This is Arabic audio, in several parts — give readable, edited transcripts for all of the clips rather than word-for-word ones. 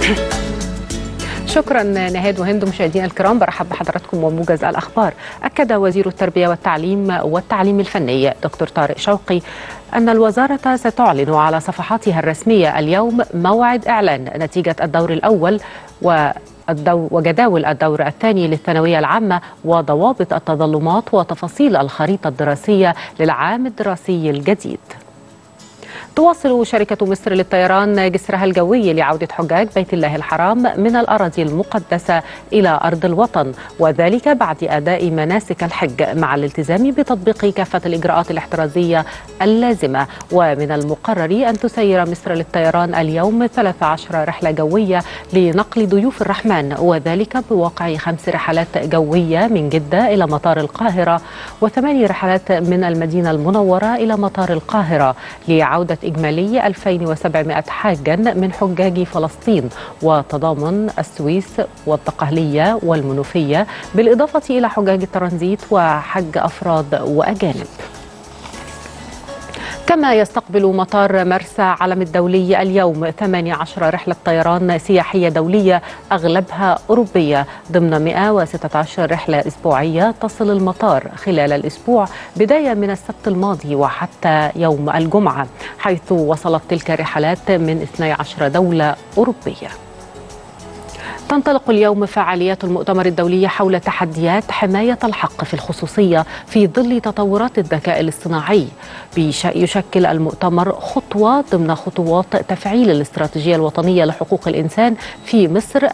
شكرا نهاد وهند. مشاهدينا الكرام، برحب بحضراتكم وموجز الأخبار. أكد وزير التربية والتعليم الفني دكتور طارق شوقي أن الوزارة ستعلن على صفحاتها الرسمية اليوم موعد إعلان نتيجة الدور الأول وجداول الدور الثاني للثانوية العامة وضوابط التظلمات وتفاصيل الخريطة الدراسية للعام الدراسي الجديد. تواصل شركة مصر للطيران جسرها الجوي لعودة حجاج بيت الله الحرام من الأراضي المقدسة إلى أرض الوطن، وذلك بعد أداء مناسك الحج مع الالتزام بتطبيق كافة الإجراءات الاحترازية اللازمة. ومن المقرر أن تسير مصر للطيران اليوم 13 رحلة جوية لنقل ضيوف الرحمن، وذلك بواقع 5 رحلات جوية من جدة إلى مطار القاهرة و8 رحلات من المدينة المنورة إلى مطار القاهرة، لعودة إجمالي 2700 حاجا من حجاج فلسطين وتضامن السويس والدقهلية والمنوفية، بالإضافة إلى حجاج الترانزيت وحج أفراد وأجانب. كما يستقبل مطار مرسى علم الدولي اليوم 18 رحلة طيران سياحية دولية أغلبها أوروبية ضمن 116 رحلة أسبوعية تصل المطار خلال الأسبوع بداية من السبت الماضي وحتى يوم الجمعة، حيث وصلت تلك الرحلات من 12 دولة أوروبية. تنطلق اليوم فعاليات المؤتمر الدولي حول تحديات حماية الحق في الخصوصية في ظل تطورات الذكاء الاصطناعي. يشكل المؤتمر خطوة ضمن خطوات تفعيل الاستراتيجية الوطنية لحقوق الإنسان في مصر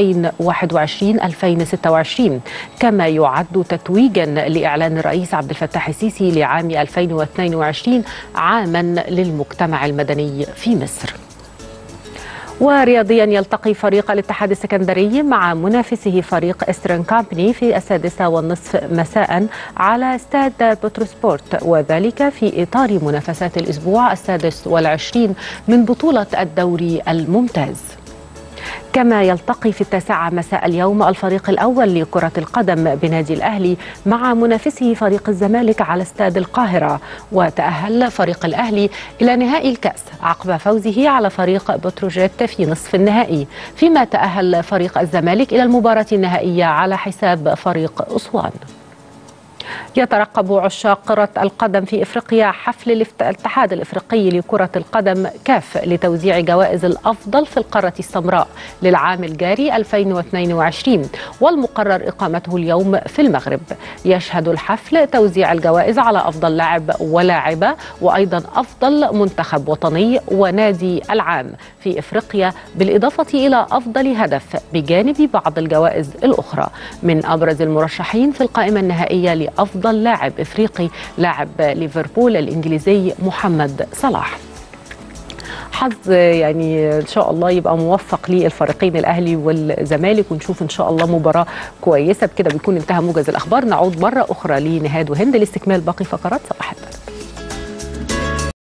2021-2026، كما يعد تتويجا لإعلان الرئيس عبد الفتاح السيسي لعام 2022 عاما للمجتمع المدني في مصر. ورياضيا، يلتقي فريق الاتحاد السكندري مع منافسه فريق إسترن كامباني في 6:30 مساء على استاد بتروسبورت، وذلك في إطار منافسات الأسبوع 26 من بطولة الدوري الممتاز. كما يلتقي في 9 مساء اليوم الفريق الأول لكرة القدم بنادي الأهلي مع منافسه فريق الزمالك على استاد القاهرة، وتأهل فريق الأهلي إلى نهائي الكأس عقب فوزه على فريق بتروجيت في نصف النهائي، فيما تأهل فريق الزمالك إلى المباراة النهائية على حساب فريق أسوان. يترقب عشاق كرة القدم في إفريقيا حفل الاتحاد الإفريقي لكرة القدم كاف لتوزيع جوائز الأفضل في القارة السمراء للعام الجاري 2022، والمقرر إقامته اليوم في المغرب. يشهد الحفل توزيع الجوائز على أفضل لاعب ولاعبة، وأيضا أفضل منتخب وطني ونادي العام في إفريقيا، بالإضافة إلى أفضل هدف، بجانب بعض الجوائز الأخرى. من أبرز المرشحين في القائمة النهائية لأفضل لاعب إفريقي لاعب ليفربول الإنجليزي محمد صلاح. حظ يعني إن شاء الله يبقى موفق للفريقين الأهلي والزمالك، ونشوف إن شاء الله مباراة كويسة. بكده بيكون انتهى موجز الأخبار. نعود مرة أخرى لنهاد وهند لاستكمال باقي فقرات صباح.